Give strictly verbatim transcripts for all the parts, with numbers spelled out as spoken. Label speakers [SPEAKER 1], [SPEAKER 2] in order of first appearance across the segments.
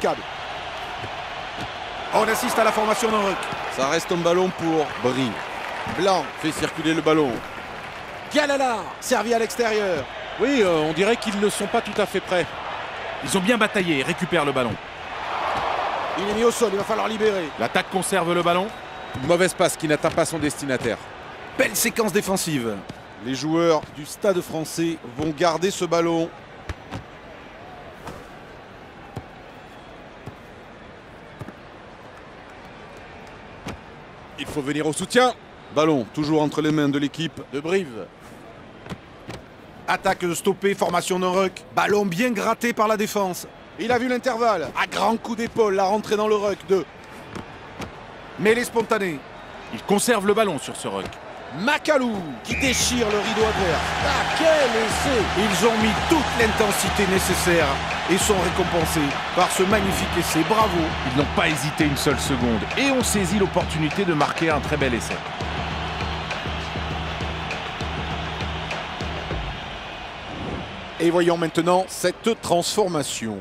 [SPEAKER 1] Cad. On assiste à la formation d'un ruck.
[SPEAKER 2] Ça reste un ballon pour Brie. Blanc fait circuler le ballon.
[SPEAKER 1] Galala, servi à l'extérieur.
[SPEAKER 3] Oui, euh, on dirait qu'ils ne sont pas tout à fait prêts.
[SPEAKER 4] Ils ont bien bataillé et récupèrent le ballon.
[SPEAKER 1] Il est mis au sol, il va falloir libérer.
[SPEAKER 4] L'attaque conserve le ballon.
[SPEAKER 3] Une mauvaise passe qui n'atteint pas son destinataire.
[SPEAKER 1] Belle séquence défensive.
[SPEAKER 2] Les joueurs du Stade français vont garder ce ballon.
[SPEAKER 3] Il faut venir au soutien.
[SPEAKER 2] Ballon toujours entre les mains de l'équipe de Brive.
[SPEAKER 1] Attaque stoppée, formation d'un ruck. Ballon bien gratté par la défense.
[SPEAKER 2] Il a vu l'intervalle. À grand coup d'épaule, la rentrée dans le ruck de
[SPEAKER 1] Mêlée spontanée.
[SPEAKER 4] Ils conservent le ballon sur ce ruck.
[SPEAKER 2] Macalou qui déchire le rideau adverse.
[SPEAKER 1] Ah, quel essai! Ils ont mis toute l'intensité nécessaire et sont récompensés par ce magnifique essai. Bravo!
[SPEAKER 4] Ils n'ont pas hésité une seule seconde et ont saisi l'opportunité de marquer un très bel essai.
[SPEAKER 2] Et voyons maintenant cette transformation.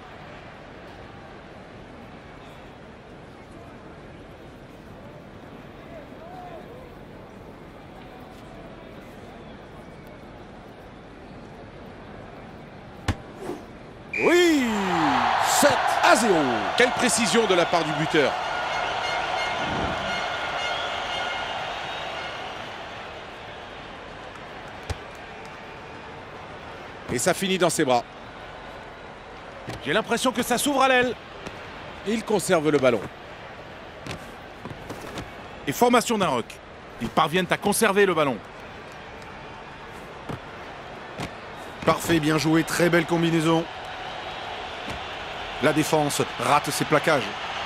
[SPEAKER 2] Oui, sept à zéro.
[SPEAKER 3] Quelle précision de la part du buteur. Et ça finit dans ses bras.
[SPEAKER 4] J'ai l'impression que ça s'ouvre à l'aile.
[SPEAKER 3] Il conserve le ballon.
[SPEAKER 4] Et formation d'un ruck. Ils parviennent à conserver le ballon.
[SPEAKER 1] Parfait, bien joué, très belle combinaison. La défense rate ses plaquages.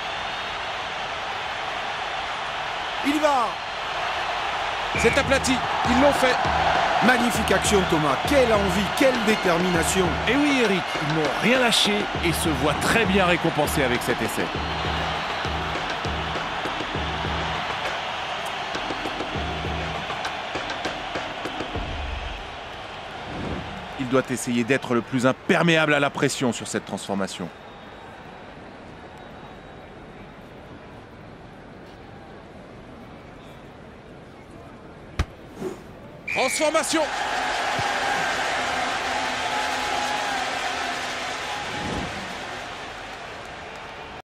[SPEAKER 1] Il y va!
[SPEAKER 3] C'est aplati. Ils l'ont fait.
[SPEAKER 1] Magnifique action, Thomas. Quelle envie, quelle détermination.
[SPEAKER 4] Et oui, Eric, ils n'ont rien lâché et se voient très bien récompensés avec cet essai. Il doit essayer d'être le plus imperméable à la pression sur cette transformation.
[SPEAKER 3] Transformation.